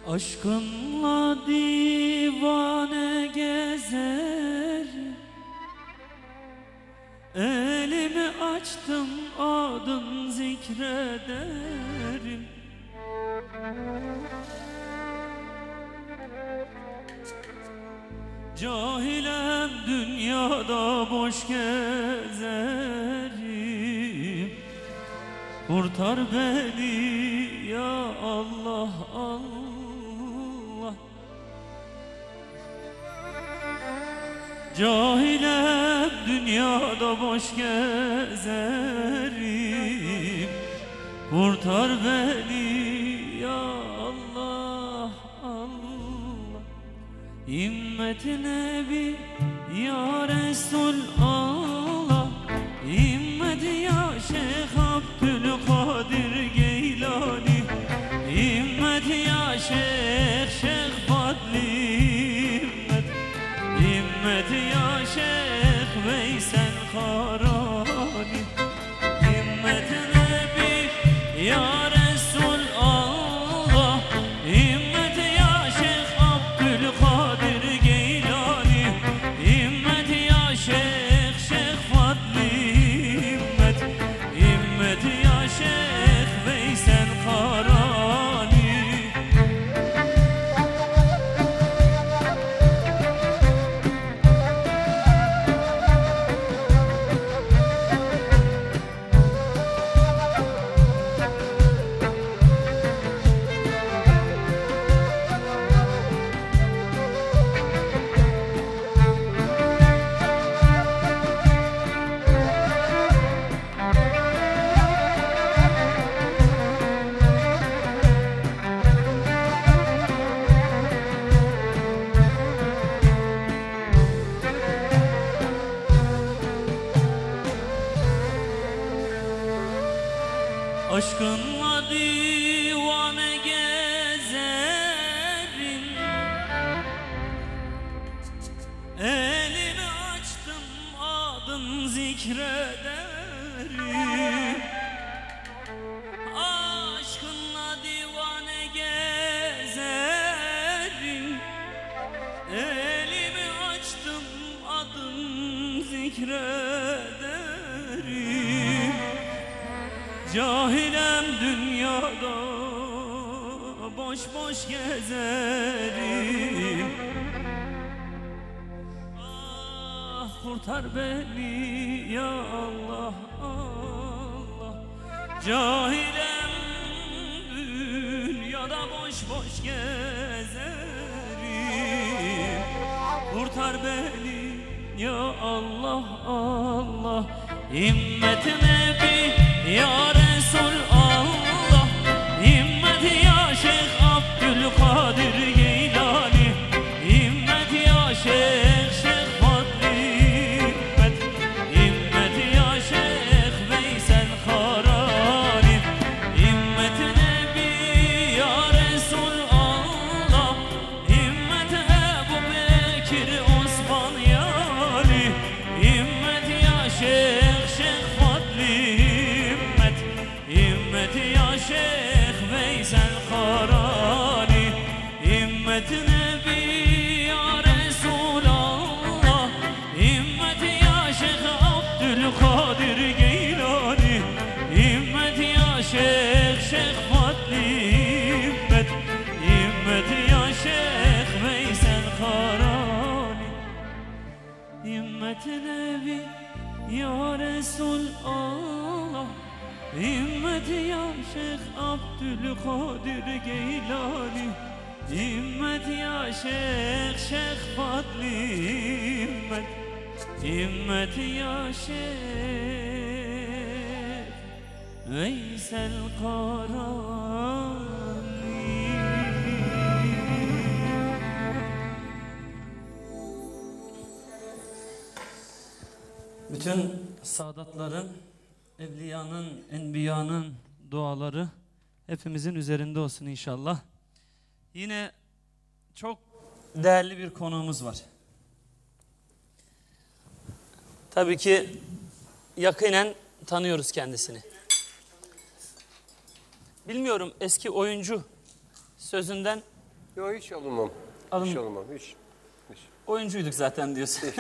Aşkınla divane gezer, elimi açtım adın zikrederim. Cahilem dünyada boş gezerim, kurtar beni ya Allah Allah. Cahilem dünyada boş gezerim, kurtar beni ya Allah Allah. İmmet Nebi ya Resul Allah, İmmet ya Şeyh Abdülkadir Geylani, İmmet ya Şeyh Fadli, İmmet ya Şeyh Veysel Karani. İmmet Nebi ya Resul Allah, İmmet ya Şeyh Abdülkadir Geylani, İmmet ya Şeyh Fadli, İmmet ya Şeyh Veysel Karani. Aşkınla divane gezerim, elimi açtım adın zikrederim. Aşkınla divane gezerim, elimi açtım adın zikrederim. Cahilem dünyada boş boş gezerim, ah kurtar beni ya Allah Allah. Cahilem dünyada boş boş gezerim, kurtar beni ya Allah Allah. İmmet Nebi ya Resul Allah, İmmet ya Şeyh Abdülkadir Geylani, İmmet ya Şeyh Fadli, İmmet ya Şeyh Veysel Karani. İmmet Nebi ya Resul Allah, İmmet Ebu Bekir Osman yani, İmmet ya Şeyh Fadli, İmmet ya Şeyh Veysel Karani. İmmet Nebi ya Resulallah, İmmet ya Şeyh Abdülkadir Geylani, İmmet ya Şeyh Fadli, İmmet ya Şeyh Veysel Karani. İmmet Nebi ya Resulallah, İmmet ya Şeyh Abdülkadir Geylani, İmmet ya Şeyh Fadli, İmmet ya Şeyh Veysel Karani. Bütün saadatların, evliyanın, enbiyanın duaları hepimizin üzerinde olsun inşallah. Yine çok değerli bir konuğumuz var. Tabii ki yakinen tanıyoruz kendisini. Bilmiyorum, eski oyuncu sözünden Yok hiç alınmam. Hiç alınmam. Hiç. Oyuncuyduk zaten diyorsun.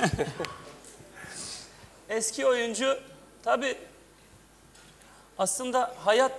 Eski oyuncu tabii aslında hayat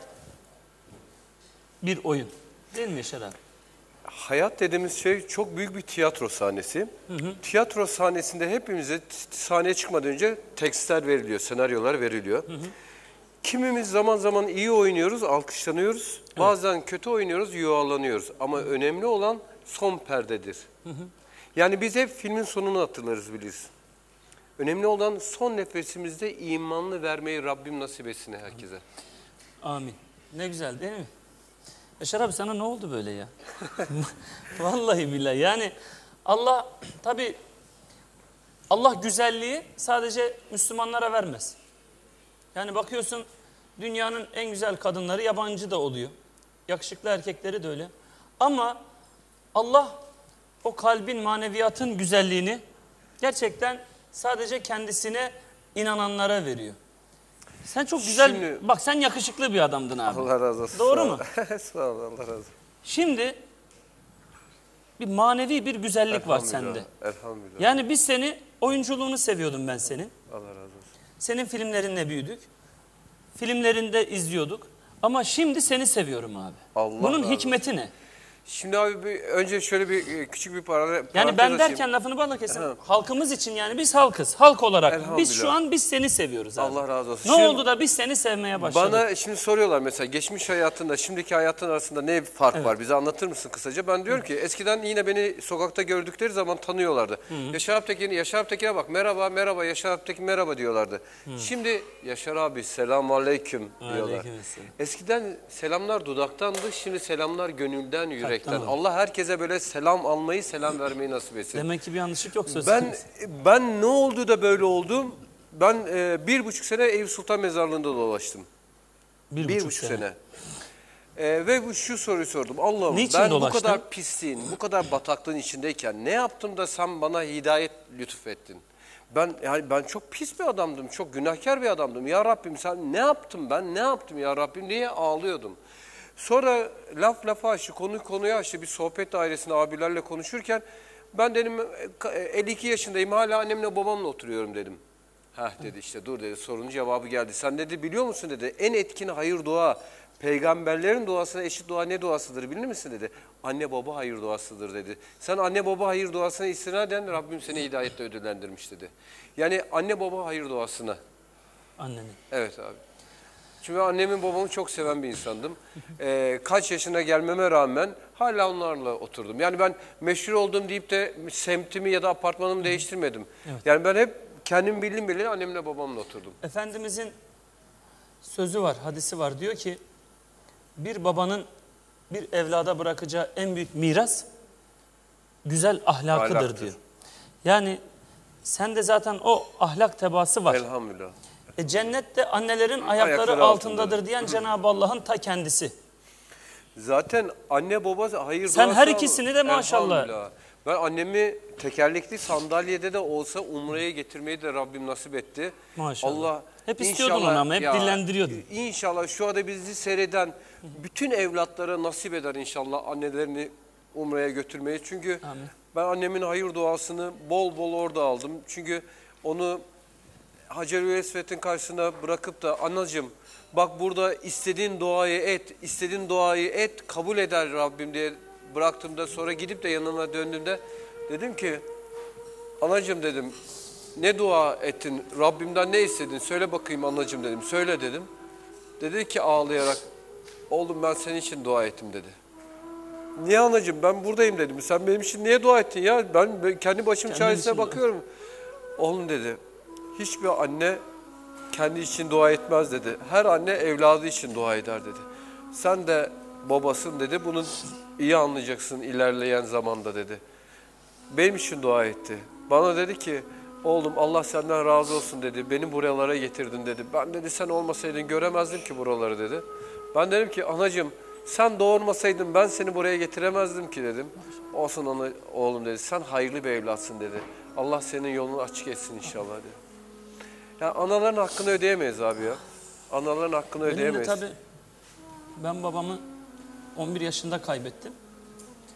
bir oyun. Değil mi Yaşar abi? Hayat dediğimiz şey çok büyük bir tiyatro sahnesi. Tiyatro sahnesinde hepimize sahneye çıkmadan önce tekstler veriliyor, senaryolar veriliyor. Kimimiz zaman zaman iyi oynuyoruz, alkışlanıyoruz. Evet. Bazen kötü oynuyoruz, yuvalanıyoruz. Ama önemli olan son perdedir. Yani biz hep filmin sonunu hatırlarız, biliriz. Önemli olan son nefesimizde imanlı vermeyi Rabbim nasip etsin herkese. Amin. Ne güzel değil mi? Yaşar abi sana ne oldu böyle ya? Vallahi billahi yani Allah tabii Allah güzelliği sadece Müslümanlara vermez. Yani bakıyorsun dünyanın en güzel kadınları yabancı da oluyor. Yakışıklı erkekleri de öyle. Ama Allah o kalbin, maneviyatın güzelliğini gerçekten sadece kendisine inananlara veriyor. Sen çok güzel, şimdi, bak sen yakışıklı bir adamdın abi. Allah razı olsun. Doğru mu? Sağ ol, Allah razı olsun. Şimdi bir manevi bir güzellik var sende. Elhamdülillah. Yani biz seni, oyunculuğunu seviyordum ben senin. Allah razı olsun. Senin filmlerinle büyüdük. Filmlerinde izliyorduk. Ama şimdi seni seviyorum abi. Allah Bunun razı hikmeti ne? Şimdi abi önce şöyle bir küçük bir parantez yani ben derken lafını bana kesin. Halkımız için yani biz halkız. Halk olarak biz şu an seni seviyoruz abi. Allah razı olsun. Ne şimdi, oldu da biz seni sevmeye başladık? Bana şimdi soruyorlar mesela geçmiş hayatında şimdiki hayatın arasında ne fark var? Bize anlatır mısın kısaca? Ben diyorum ki eskiden yine beni sokakta gördükleri zaman tanıyorlardı. Yaşar Aptekin'e bak merhaba merhaba Yaşar Aptekin merhaba diyorlardı. Şimdi Yaşar abi selamun aleyküm diyorlar. Eskiden selamlar dudaktandı, şimdi selamlar gönülden, yürekten. Allah herkese böyle selam almayı, selam vermeyi nasip etsin. Demek ki bir yanlışlık yok söz konusu. Ben ne oldu da böyle oldum? Ben 1,5 sene Eyüp Sultan Mezarlığı'nda dolaştım. 1,5 sene. Ve şu soruyu sordum. Allah'ım ben bu kadar pisliğin, bu kadar bataklığın içindeyken ne yaptım da sen bana hidayet lütfettin? Ben çok pis bir adamdım, çok günahkar bir adamdım. Ya Rabbim sen ne yaptım ben, ne yaptım ya Rabbim diye ağlıyordum. Sonra lafa açtı, konuyu açtı. Bir sohbet dairesinde abilerle konuşurken ben dedim 52 yaşındayım hala annemle babamla oturuyorum dedim. Heh dedi işte dur dedi sorunun cevabı geldi. Sen dedi biliyor musun dedi en etkin hayır dua peygamberlerin duasına eşit dua ne duasıdır bilir misin dedi. Anne baba hayır duasıdır dedi. Sen anne baba hayır duasına istinaden Rabbim seni hidayetle ödüllendirmiş dedi. Yani anne baba hayır duasına. Annenin. Evet abi. Çünkü annemin babamı çok seven bir insandım. Kaç yaşına gelmeme rağmen hala onlarla oturdum. Yani ben meşhur oldum deyip de semtimi ya da apartmanımı değiştirmedim. Evet. Yani ben hep kendim bildim bileli annemle babamla oturdum. Efendimizin sözü var, hadisi var. Diyor ki bir babanın bir evlada bırakacağı en büyük miras güzel ahlakıdır diyor. Yani sende zaten o ahlak tebaası var. Elhamdülillah. Cennette annelerin ayakları altındadır diyen Cenab-ı Allah'ın ta kendisi. Zaten anne baba hayır duası. Sen her ikisini de maşallah. Ben annemi tekerlekli sandalyede de olsa Umre'ye getirmeyi de Rabbim nasip etti. Maşallah. Allah hep istiyordun onu ama hep dillendiriyordun. İnşallah şu anda bizi seyreden bütün evlatlara nasip eder inşallah annelerini Umre'ye götürmeyi. Çünkü ben annemin hayır duasını bol bol orada aldım. Çünkü onu Hacer-ül Esved'in karşısına bırakıp da anacığım bak burada istediğin duayı et, kabul eder Rabbim diye bıraktığımda sonra gidip de yanına döndüğümde dedim ki anacığım dedim ne dua ettin, Rabbimden ne istedin söyle bakayım anacığım dedim, söyle dedim. Dedi ki ağlayarak oğlum ben senin için dua ettim dedi. Niye anacığım ben buradayım dedim, sen benim için niye dua ettin ya ben kendi başım çaresine bakıyorum. Oğlum dedi. Hiçbir anne kendi için dua etmez dedi. Her anne evladı için dua eder dedi. Sen de babasın dedi. Bunu iyi anlayacaksın ilerleyen zamanda dedi. Benim için dua etti. Bana dedi ki oğlum Allah senden razı olsun dedi. Beni buralara getirdin dedi. Ben dedi sen olmasaydın göremezdim ki buraları dedi. Ben dedim ki anacığım sen doğurmasaydın ben seni buraya getiremezdim ki dedim. Olsun oğlum dedi. Sen hayırlı bir evlatsın dedi. Allah senin yolunu açık etsin inşallah dedi. Ya anaların hakkını ödeyemeyiz abi ya. Anaların hakkını ödeyemeyiz. Benim de tabii ben babamı 11 yaşında kaybettim.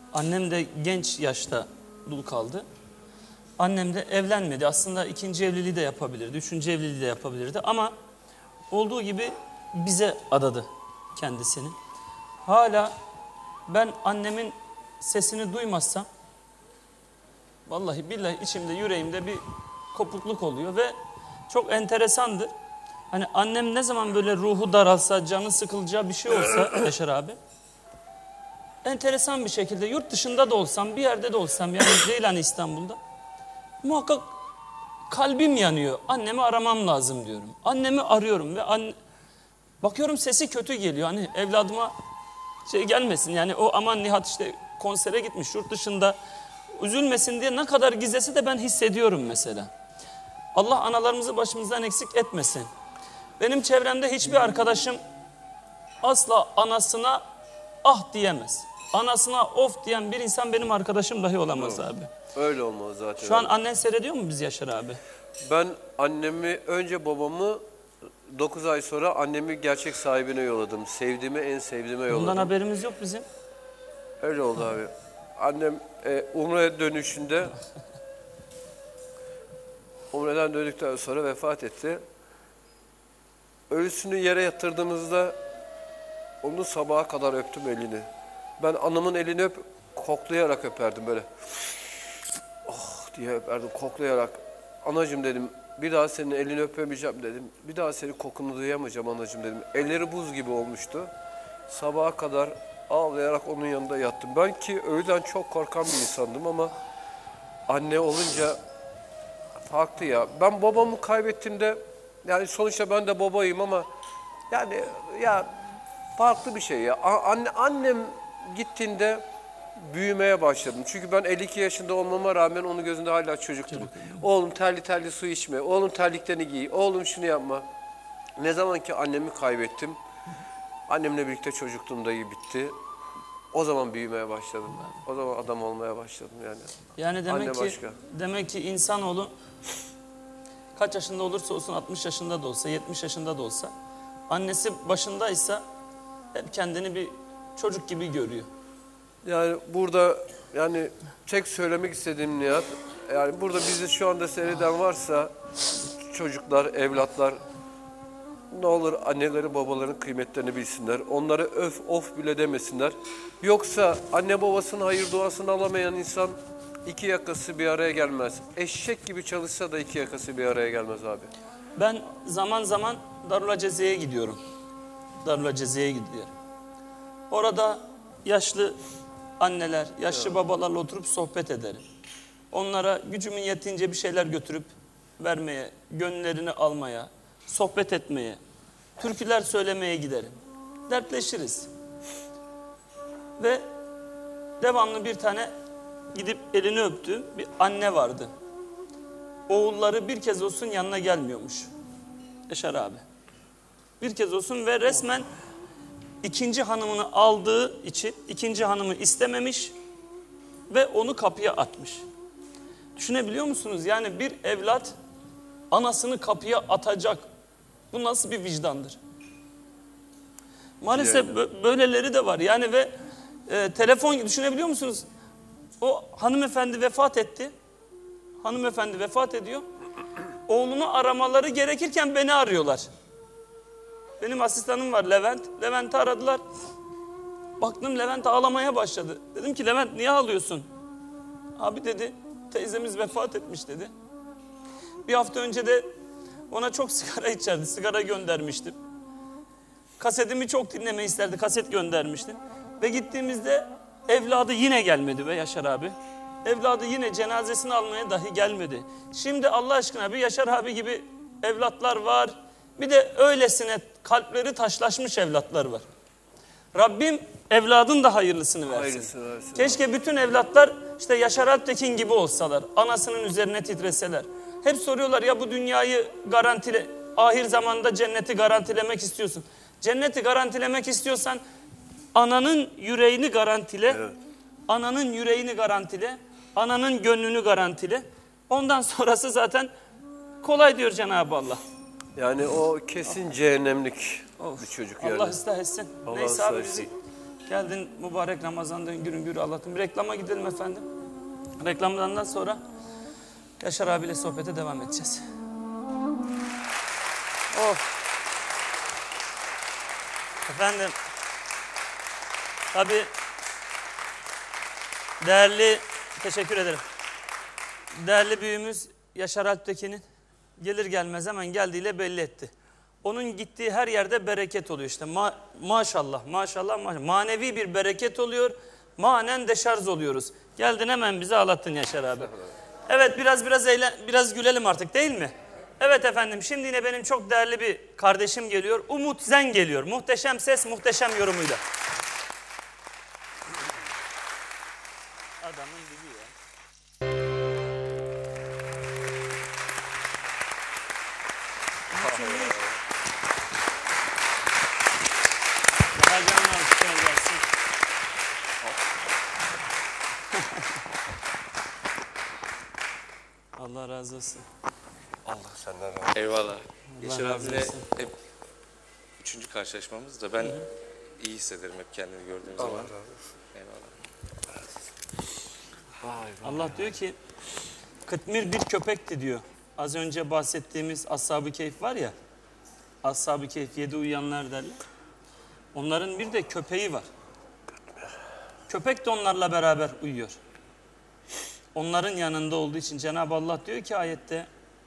Annem de genç yaşta dul kaldı. Annem de evlenmedi. Aslında ikinci evliliği de yapabilirdi, üçüncü evliliği de yapabilirdi. Ama olduğu gibi bize adadı kendisini. Hala ben annemin sesini duymazsam, vallahi billahi içimde, yüreğimde bir kopukluk oluyor ve çok enteresandır. Hani annem ne zaman böyle ruhu daralsa, canı sıkılacağı bir şey olsa Yaşar abi, enteresan bir şekilde yurt dışında da olsam, bir yerde de olsam, yani değil hani İstanbul'da, muhakkak kalbim yanıyor. Annemi aramam lazım diyorum. Annemi arıyorum ve bakıyorum sesi kötü geliyor. Hani evladıma şey gelmesin, yani o aman Nihat işte konsere gitmiş yurt dışında, üzülmesin diye ne kadar gizlese de ben hissediyorum mesela. Allah analarımızı başımızdan eksik etmesin. Benim çevremde hiçbir arkadaşım asla anasına ah diyemez. Anasına of diyen bir insan benim arkadaşım dahi olamaz abi. Öyle olmaz zaten. Şu an annen seyrediyor mu biz Yaşar abi? Ben annemi, önce babamı, 9 ay sonra annemi gerçek sahibine yolladım. Sevdiğime, en sevdiğime yolladım. Bundan haberimiz yok bizim. Öyle oldu abi. Annem Umre'ye dönüşünde, Umre'den döndükten sonra vefat etti. Ölüsünü yere yatırdığımızda onu sabaha kadar öptüm elini. Ben anamın elini koklayarak öperdim böyle. Oh diye öperdim koklayarak. Anacığım dedim, bir daha senin elini öpemeyeceğim dedim. Bir daha senin kokunu duyamayacağım anacığım dedim. Elleri buz gibi olmuştu. Sabaha kadar ağlayarak onun yanında yattım. Ben ki ölüden çok korkan bir insandım ama anne olunca farklı ya. Ben babamı kaybettiğimde, yani sonuçta ben de babayım ama yani ya farklı bir şey ya. Annem gittiğinde büyümeye başladım. Çünkü ben 52 yaşında olmama rağmen onun gözünde hala çocuktum. Oğlum terli terli su içme, oğlum terliklerini giy, oğlum şunu yapma. Ne zaman ki annemi kaybettim, annemle birlikte çocukluğum da iyi bitti. O zaman büyümeye başladım ben. O zaman adam olmaya başladım yani. Yani demek Anne ki başka. demek ki insanoğlu kaç yaşında olursa olsun, 60 yaşında da olsa, 70 yaşında da olsa, annesi başındaysa hep kendini bir çocuk gibi görüyor. Yani burada yani tek söylemek istediğim Nihat, yani burada bizi şu anda seyreden varsa çocuklar, evlatlar, ne olur anneleri babaların kıymetlerini bilsinler. Onları öf of bile demesinler. Yoksa anne babasının hayır duasını alamayan insan iki yakası bir araya gelmez. Eşek gibi çalışsa da iki yakası bir araya gelmez abi. Ben zaman zaman Darül Aceze'ye gidiyorum. Darül Aceze'ye gidiyorum. Orada yaşlı anneler, yaşlı babalarla oturup sohbet ederim. Onlara gücümün yettiğince bir şeyler götürüp vermeye, gönüllerini almaya, sohbet etmeye, türküler söylemeye giderim. Dertleşiriz. Ve devamlı bir tane gidip elini öptüğüm bir anne vardı. Oğulları bir kez olsun yanına gelmiyormuş. Yaşar abi. Bir kez olsun ve resmen ikinci hanımını aldığı için ikinci hanımı istememiş ve onu kapıya atmış. Düşünebiliyor musunuz? Yani bir evlat anasını kapıya atacak. Bu nasıl bir vicdandır? Maalesef böyleleri de var. Yani ve telefon, düşünebiliyor musunuz? O hanımefendi vefat etti. Hanımefendi vefat ediyor. Oğlunu aramaları gerekirken beni arıyorlar. Benim asistanım var Levent. Levent'i aradılar. Baktım Levent ağlamaya başladı. Dedim ki Levent niye ağlıyorsun? Abi dedi teyzemiz vefat etmiş dedi. Bir hafta önce de ona çok sigara içerdi. Sigara göndermiştim. Kasetimi çok dinlemeyi isterdi. Kaset göndermiştim. Ve gittiğimizde evladı yine gelmedi be Yaşar abi. Evladı yine cenazesini almaya dahi gelmedi. Şimdi Allah aşkına bir Yaşar abi gibi evlatlar var. Bir de öylesine kalpleri taşlaşmış evlatlar var. Rabbim evladın da hayırlısını versin. Hayırlısı versin. Keşke bütün evlatlar işte Yaşar Alptekin gibi olsalar. Anasının üzerine titreseler. Hep soruyorlar ya bu dünyayı garantile, ahir zamanda cenneti garantilemek istiyorsun. Cenneti garantilemek istiyorsan ananın yüreğini garantile. Evet. Ananın yüreğini garantile. Ananın gönlünü garantile. Ondan sonrası zaten kolay diyor Cenab-ı Allah. Yani o kesin cehennemlik bir çocuk yani. Allah ıslah etsin. Allah Neyse ıslah abi etsin. bizi Geldin mübarek Ramazan'da hüngür hüngür ağlattın. Bir reklama gidelim efendim. Reklamdan sonra Yaşar abiyle sohbete devam edeceğiz. Of. Efendim, tabii teşekkür ederim. Değerli büyüğümüz Yaşar Alptekin'in gelir gelmez hemen geldiğiyle belli etti. Onun gittiği her yerde bereket oluyor işte. Maşallah, maşallah. Manevi bir bereket oluyor. Manen deşarj oluyoruz. Geldin hemen bizi ağlattın Yaşar abi. Evet biraz gülelim artık değil mi? Evet efendim, şimdi yine benim çok değerli bir kardeşim geliyor. Umut Zen geliyor. Muhteşem ses, muhteşem yorumuyla. Adamın dibi ya. Daha canlı alkışlar gelsin. Allah razı olsun. Allah senden razı olsun. Eyvallah. Yaşar razı abiyle olsun. hep 3. karşılaşmamız da ben iyi hissederim hep kendini gördüğüm zaman. Allah razı olsun. Eyvallah. Allah diyor ki Kıtmir bir köpekti diyor. Az önce bahsettiğimiz Ashab-ı Kehf var ya. Ashab-ı Kehf 7 uyuyanlar derler. Onların bir de köpeği var. Köpek de onlarla beraber uyuyor. Onların yanında olduğu için Cenab-ı Allah diyor ki ayette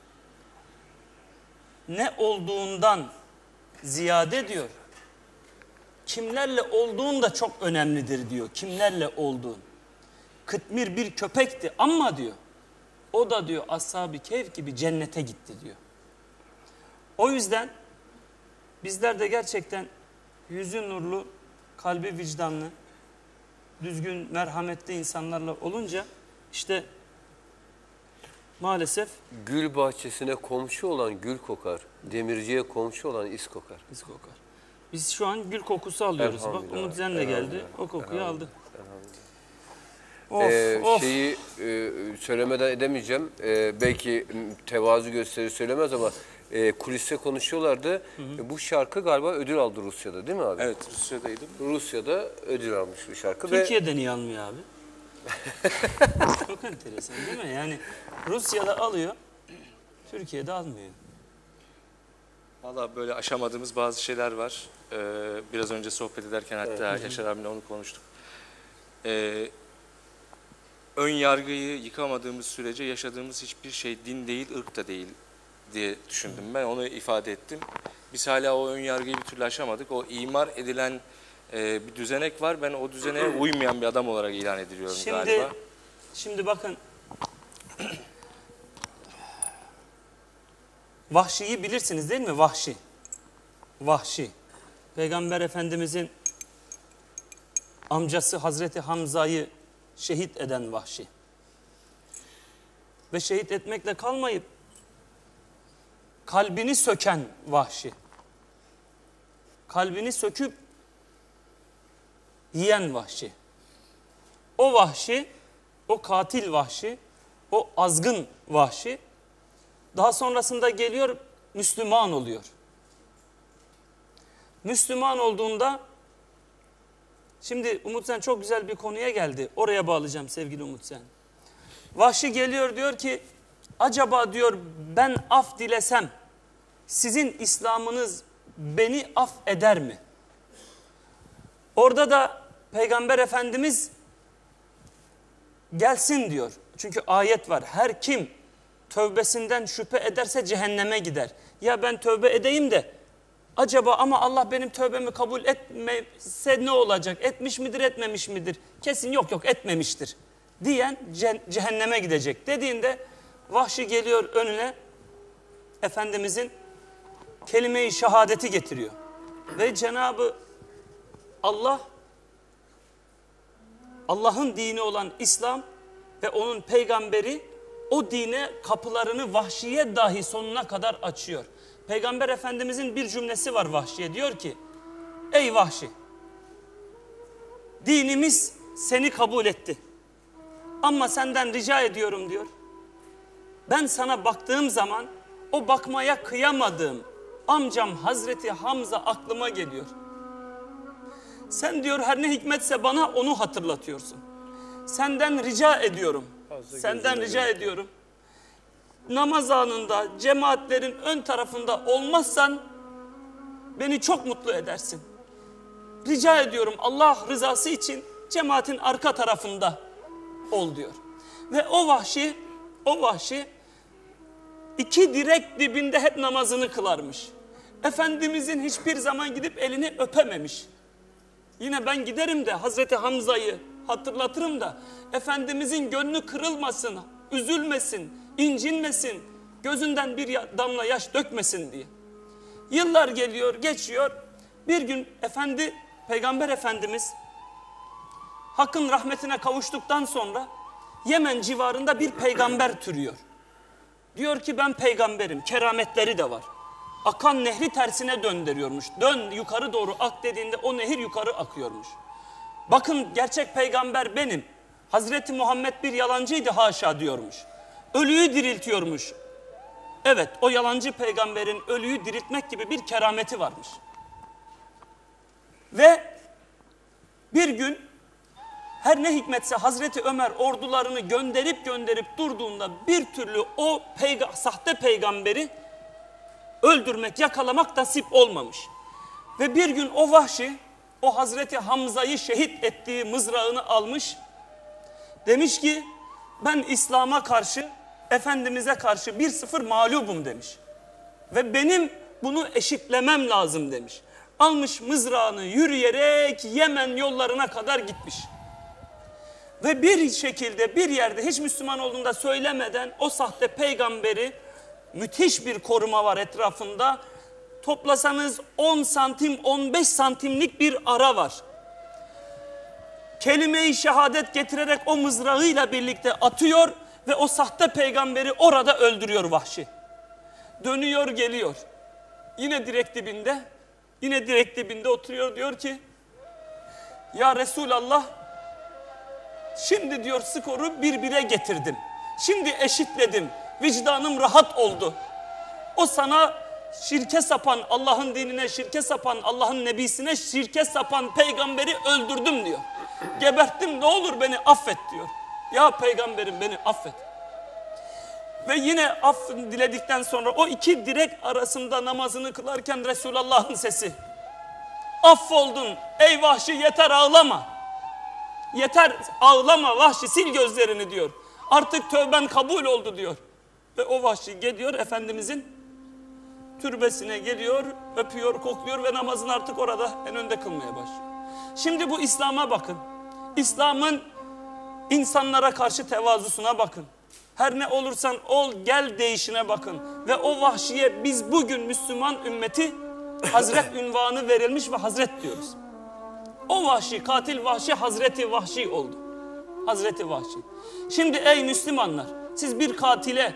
ne olduğundan ziyade diyor. Kimlerle olduğun da çok önemlidir diyor. Kimlerle olduğun. Kıtmir bir köpekti ama diyor. O da diyor Ashab-ı Kehf gibi cennete gitti diyor. O yüzden bizler de gerçekten yüzü nurlu, kalbi vicdanlı, düzgün, merhametli insanlarla olunca işte maalesef Gül bahçesine komşu olan gül kokar. Demirciye komşu olan is kokar. biz kokar. Biz şu an gül kokusu alıyoruz. Bak Elhamdülillah, Umut Zen de geldi. elhamdülillah, O kokuyu aldı. elhamdülillah. Of. Şeyi söylemeden edemeyeceğim. Belki tevazu gösterir söylemez ama kuliste konuşuyorlardı. Bu şarkı galiba ödül aldı Rusya'da değil mi abi? Evet, Rusya'daydım. Rusya'da ödül almış bu şarkı. Türkiye'de niye almıyor abi? Çok enteresan değil mi? Yani Rusya'da alıyor, Türkiye'de almıyor. Valla böyle aşamadığımız bazı şeyler var. Biraz önce sohbet ederken hatta Yaşar abiyle onu konuştuk. Ön yargıyı yıkamadığımız sürece yaşadığımız hiçbir şey din değil, ırk da değil diye düşündüm ben. Onu ifade ettim. Biz hala o ön yargıyı bir türlü aşamadık. O imar edilen bir düzenek var. Ben o düzeneğe uymayan bir adam olarak ilan ediliyorum galiba. Şimdi bakın. Vahşi'yi bilirsiniz değil mi? Vahşi. Vahşi. Peygamber Efendimizin amcası Hazreti Hamza'yı şehit eden Vahşi. Ve şehit etmekle kalmayıp kalbini söken Vahşi. Kalbini söküp yiyen Vahşi. O Vahşi, o katil Vahşi, o azgın Vahşi daha sonrasında geliyor Müslüman oluyor. Müslüman olduğunda şimdi Umut Sen çok güzel bir konuya geldi. Oraya bağlayacağım sevgili Umut Sen. Vahşi geliyor diyor ki acaba diyor ben af dilesem sizin İslam'ınız beni af eder mi? Orada da Peygamber Efendimiz gelsin diyor. Çünkü ayet var. Her kim tövbesinden şüphe ederse cehenneme gider. Ya ben tövbe edeyim de acaba ama Allah benim tövbemi kabul etmese ne olacak? Etmiş midir, etmemiş midir? Kesin yok etmemiştir diyen cehenneme gidecek dediğinde Vahşi geliyor önüne Efendimizin kelime-i şehadeti getiriyor. Ve Cenab-ı Allah'ın dini olan İslam ve onun peygamberi o dine kapılarını Vahşi'ye dahi sonuna kadar açıyor. Peygamber Efendimizin bir cümlesi var Vahşi'ye, diyor ki ey Vahşi, dinimiz seni kabul etti ama senden rica ediyorum diyor. Ben sana baktığım zaman o bakmaya kıyamadığım amcam Hazreti Hamza aklıma geliyor. Sen diyor her ne hikmetse bana onu hatırlatıyorsun. Senden rica ediyorum. Senden rica ediyorum. Namaz anında cemaatlerin ön tarafında olmazsan beni çok mutlu edersin. Rica ediyorum Allah rızası için cemaatin arka tarafında ol diyor. Ve o vahşi iki direk dibinde hep namazını kılarmış. Efendimizin hiçbir zaman gidip elini öpememiş. Yine ben giderim de Hazreti Hamza'yı hatırlatırım da Efendimizin gönlü kırılmasın, üzülmesin, incinmesin, gözünden bir damla yaş dökmesin diye. Yıllar geliyor, geçiyor. Bir gün Peygamber Efendimiz Hakk'ın rahmetine kavuştuktan sonra Yemen civarında bir peygamber türüyor. Diyor ki ben peygamberim, kerametleri de var. Akan nehri tersine döndürüyormuş. Dön yukarı doğru ak dediğinde o nehir yukarı akıyormuş. Bakın gerçek peygamber benim. Hazreti Muhammed bir yalancıydı haşa diyormuş. Ölüyü diriltiyormuş. Evet, o yalancı peygamberin ölüyü diriltmek gibi bir kerameti varmış. Ve bir gün her ne hikmetse Hazreti Ömer ordularını gönderip durduğunda bir türlü o sahte peygamberi öldürmek, yakalamak nasip olmamış. Ve bir gün o vahşi, o Hazreti Hamza'yı şehit ettiği mızrağını almış. Demiş ki ben İslam'a karşı, Efendimiz'e karşı 1-0 mağlubum demiş. Ve benim bunu eşitlemem lazım demiş. Almış mızrağını yürüyerek Yemen yollarına kadar gitmiş. Ve bir şekilde bir yerde hiç Müslüman olduğunda söylemeden o sahte peygamberi, müthiş bir koruma var etrafında. Toplasanız 10 santim 15 santimlik bir ara var. Kelime-i şehadet getirerek o mızrağıyla birlikte atıyor ve o sahte peygamberi orada öldürüyor vahşi. Dönüyor geliyor. Yine direk dibinde oturuyor, diyor ki ya Resulallah, şimdi diyor skoru 1-1'e getirdim. Şimdi eşitledim. Vicdanım rahat oldu. O sana şirke sapan, Allah'ın dinine şirke sapan, Allah'ın nebisine şirke sapan peygamberi öldürdüm diyor. Geberttim, ne olur beni affet diyor. Ya peygamberim beni affet. Ve yine af diledikten sonra o iki direk arasında namazını kılarken Resulullah'ın sesi. Affoldun ey vahşi, yeter ağlama. Yeter ağlama vahşi, sil gözlerini diyor. Artık tövben kabul oldu diyor. Ve o vahşi gidiyor Efendimizin türbesine geliyor, öpüyor, kokluyor ve namazını artık orada en önde kılmaya başlıyor. Şimdi bu İslam'a bakın. İslam'ın insanlara karşı tevazusuna bakın. Her ne olursan ol gel deyişine bakın. Ve o vahşiye biz bugün Müslüman ümmeti Hazret ünvanı verilmiş ve Hazret diyoruz. O vahşi, katil vahşi Hazreti Vahşi oldu. Hazreti Vahşi. Şimdi ey Müslümanlar, siz bir katile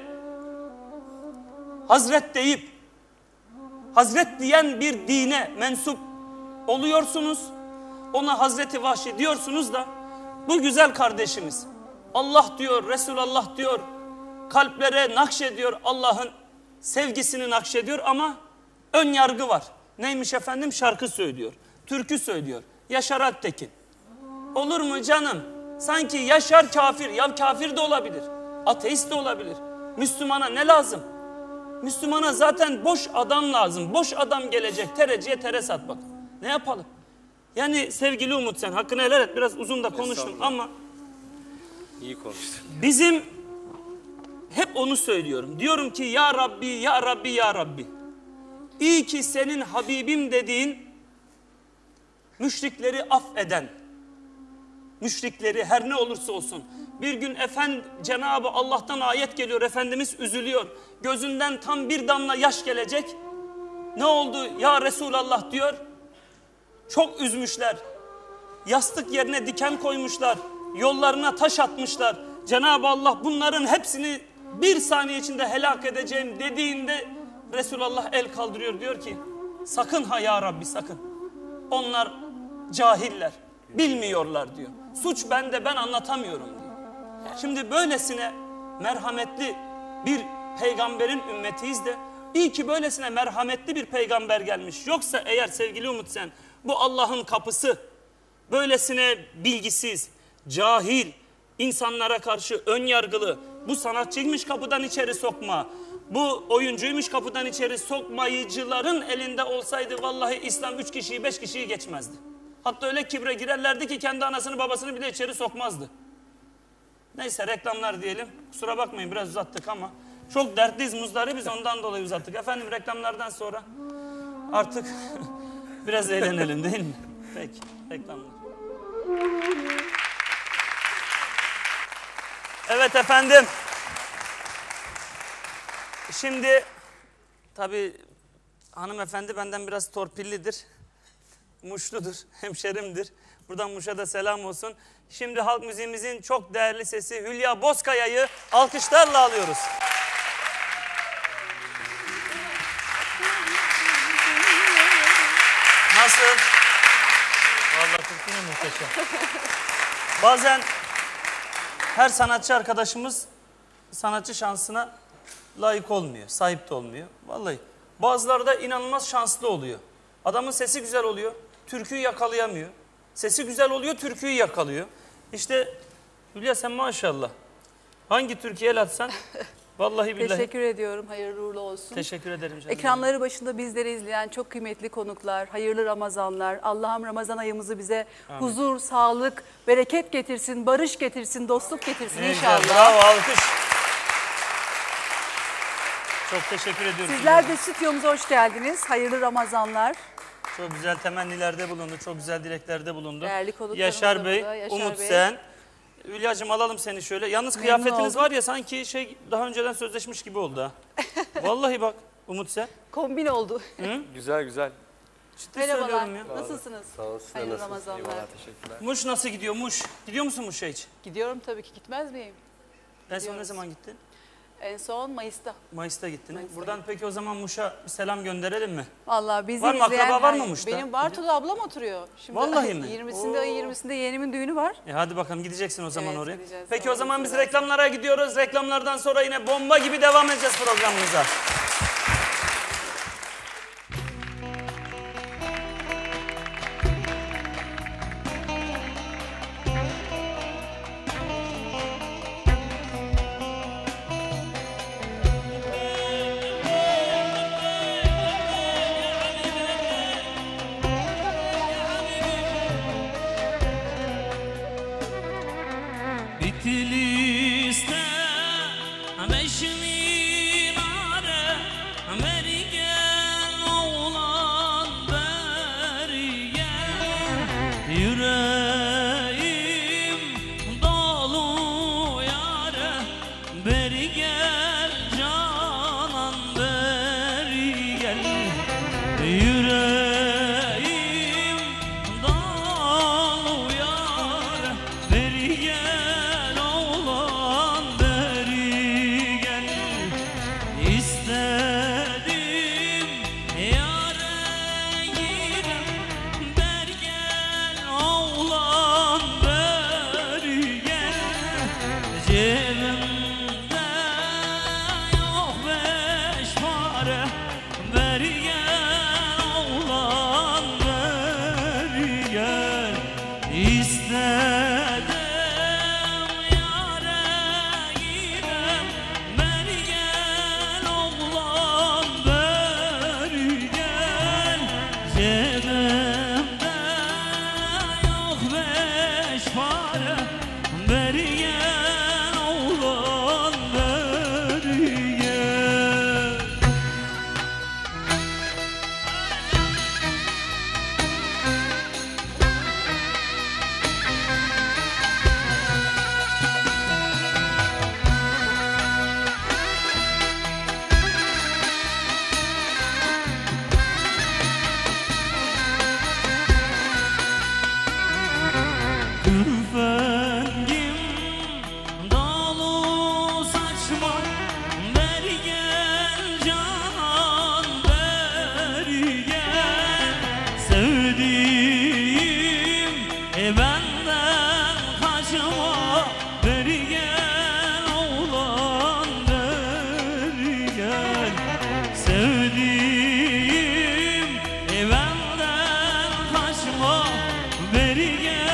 Hazret deyip Hazret diyen bir dine mensup oluyorsunuz. Ona Hazreti Vahşi diyorsunuz da bu güzel kardeşimiz Allah diyor, Resulullah diyor, kalplere nakşediyor, Allah'ın sevgisini nakşediyor ama ön yargı var. Neymiş efendim? Şarkı söylüyor, türkü söylüyor. Yaşar Alptekin. Olur mu canım? Sanki Yaşar kafir. Ya kafir de olabilir. Ateist de olabilir. Müslümana ne lazım? Müslümana zaten boş adam lazım. Boş adam gelecek tereciye tere satmak. Ne yapalım? Yani sevgili Umut, sen hakkını helal et. Biraz uzun da konuştum ama İyi konuştun. bizim hep onu söylüyorum. Diyorum ki ya Rabbi, ya Rabbi, ya Rabbi. İyi ki senin Habibim dediğin müşrikleri affeden, müşrikleri her ne olursa olsun. Bir gün Cenab-ı Allah'tan ayet geliyor, Efendimiz üzülüyor. Gözünden tam bir damla yaş gelecek. Ne oldu ya Resulallah diyor. Çok üzmüşler. Yastık yerine diken koymuşlar. Yollarına taş atmışlar. Cenab-ı Allah bunların hepsini bir saniye içinde helak edeceğim dediğinde Resulullah el kaldırıyor, diyor ki sakın ha ya Rabbi, sakın. Onlar cahiller, bilmiyorlar diyor. Suç bende, ben anlatamıyorum diyor. Şimdi böylesine merhametli bir peygamberin ümmetiyiz de iyi ki böylesine merhametli bir peygamber gelmiş. Yoksa eğer sevgili Umut sen bu Allah'ın kapısı, böylesine bilgisiz, cahil, insanlara karşı ön yargılı, bu sanatçıymış kapıdan içeri sokma, bu oyuncuymuş kapıdan içeri sokmayıcıların elinde olsaydı vallahi İslam 3 kişiyi 5 kişiyi geçmezdi. Hatta öyle kibre girerlerdi ki kendi anasını babasını bile içeri sokmazdı. Neyse reklamlar diyelim. Kusura bakmayın biraz uzattık ama çok dertliyiz, muzdaribiz, ondan dolayı uzattık. Efendim reklamlardan sonra artık biraz eğlenelim değil mi? Peki reklamlar. Evet efendim. Şimdi tabii hanımefendi benden biraz torpillidir. Muşludur, hemşerimdir. Buradan Muş'a da selam olsun. Şimdi halk müziğimizin çok değerli sesi Hülya Bozkaya'yı alkışlarla alıyoruz. Nasıl? Vallahi Türkiye muhteşem. Bazen her sanatçı arkadaşımız sanatçı şansına layık olmuyor, sahip de olmuyor. Vallahi bazıları da inanılmaz şanslı oluyor. Adamın sesi güzel oluyor, türküyü yakalayamıyor. Sesi güzel oluyor, türküyü yakalıyor. İşte Hülya sen maşallah. Hangi türküye el atsan vallahi billahi. Teşekkür ediyorum. Hayırlı uğurlu olsun. Teşekkür ederim canım. Ekranları başında bizleri izleyen çok kıymetli konuklar, hayırlı Ramazanlar. Allah'ım Ramazan ayımızı bize huzur, sağlık, bereket getirsin, barış getirsin, dostluk getirsin Ne inşallah. güzel, bravo, alkış. Çok teşekkür ediyorum. Sizler de stüdyomuza hoş geldiniz. Hayırlı Ramazanlar. Çok güzel temennilerde bulundu, çok güzel dileklerde bulundu. Değerli konuklarımız Yaşar da Bey, burada. Yaşar Umut Bey. Sen. Hülya'cığım alalım seni şöyle. Yalnız Memnun kıyafetiniz oldum. var ya sanki daha önceden sözleşmiş gibi oldu ha. Vallahi bak Umut Sen. Kombin oldu. Güzel güzel. Ciddi Merhabalar. söylüyorum ya. Nasılsınız? Sağ olun. Siz de Hayırlı nasılsınız? Ramazanlar. Eyvallah, teşekkürler. Muş nasıl gidiyor Muş? Gidiyor musun Muş'a hiç? Gidiyorum tabii ki, gitmez miyim? En son ne Gidiyoruz. zaman gittin? En son Mayıs'ta. Mayıs'ta gittin. Mayıs'ta Buradan peki o zaman Muş'a bir selam gönderelim mi? Vallahi bizi Var mı, izleyen akraba var mı Muş'ta? Benim Bartolu ablam oturuyor. Şimdi Vallahi mi? 20'sinde ayı 20'sinde yeğenimin düğünü var. Hadi bakalım gideceksin o zaman Evet, oraya. gideceğiz. Peki o Doğru, zaman biz güzel. reklamlara gidiyoruz. Reklamlardan sonra yine bomba gibi devam edeceğiz programımıza. Bitlis'te meşmin are beri gel oğlan beri gel yüreğim dolu yare beri gel canan beri gel yüreğim dolu yare beri gel İstedim yâre girem ber gel oğlan beri gel cebimde yok beş para beri gel oğlan beri gel İstedim yâre girem beri gel oğlan beri gel cebimde yok beş para beri gel oğlan beri gel. Kürfengim dolu saçma beri gel canan beri gel sevdiğim benden kaçma beri gel oğlan beri gel sevdiğim benden kaçma beri gel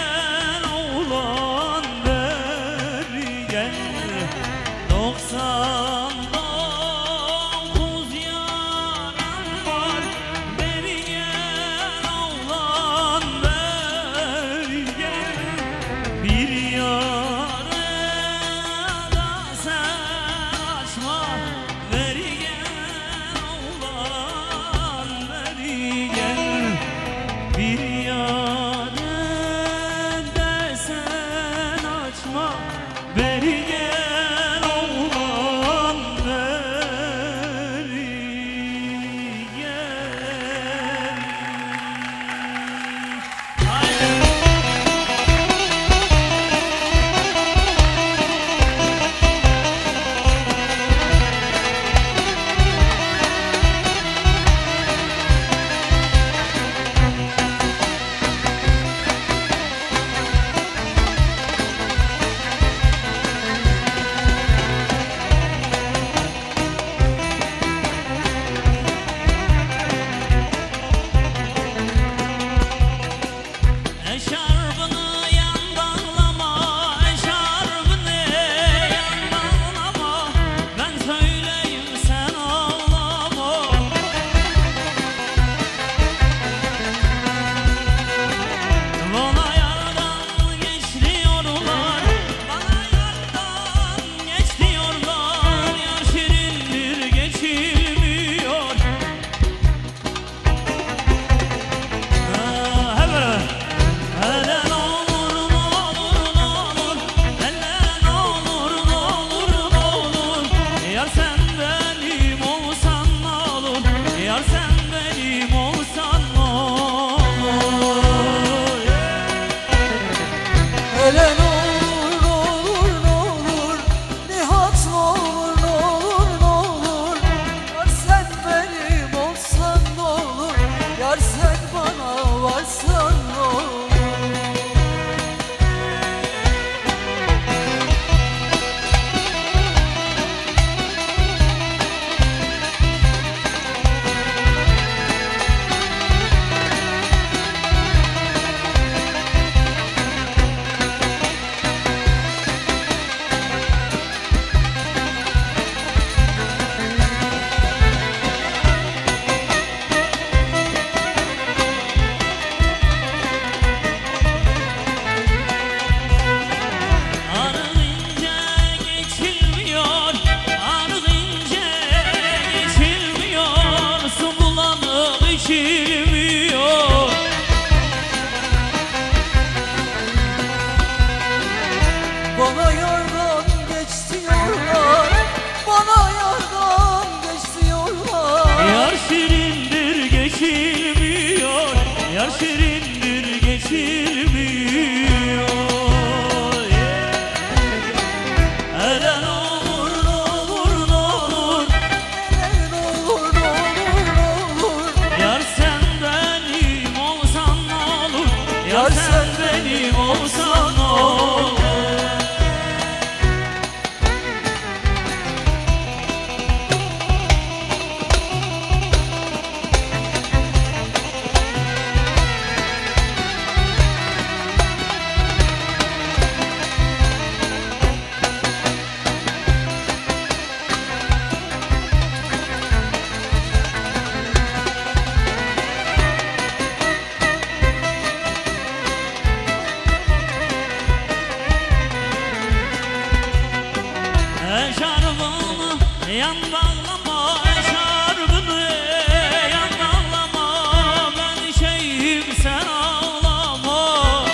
yan bağlama şarbını, yan bağlama ben şeyim sen ağlama.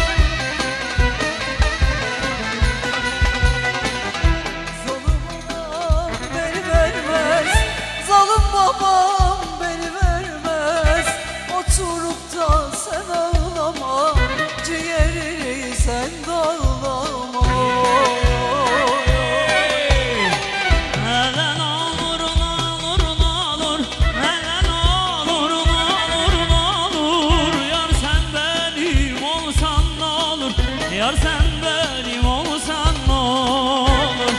Zalim babam beni vermez, oturup da sen ağlama, ciğerini sen dağlama. Hele ne olur ne olur ne olur, hele ne olur ne olur ne olur, yar sen benim olsan ne olur, yar sen benim olsan ne olur.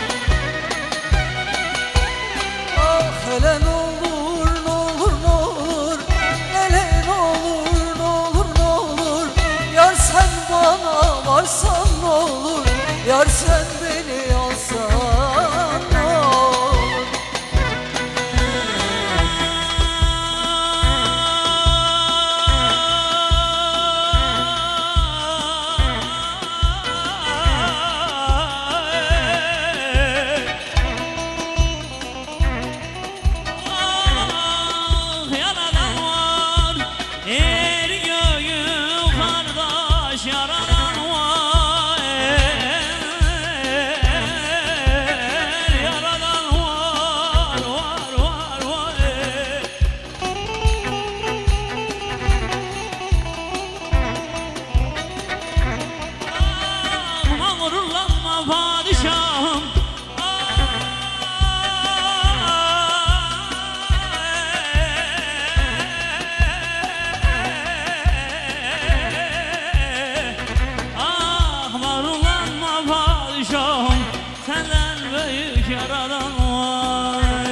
Ah hele ne olur ne olur ne olur, hele ne olur ne olur ne olur, yar sen bana varsan ne olur, yar sen beni alsan ne olur. Yaradan var, yer göğü kardeş yaradan var, yaradan var, var, var, var. Aman gururlanma padişahım, ah gururlanma padişahım, senden büyük yaradan var.